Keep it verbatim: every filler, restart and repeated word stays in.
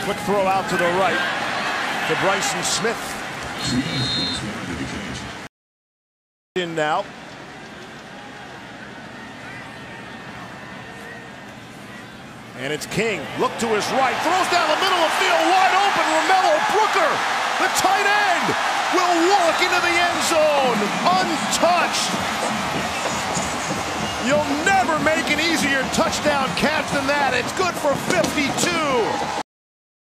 Quick throw out to the right to Bryson Smith. In now. And it's King. Look to his right. Throws down the middle of the field. Wide open. Romello Brooker, the tight end, will walk into the end zone untouched. You'll never make an easier touchdown catch than that. It's good for fifty-two.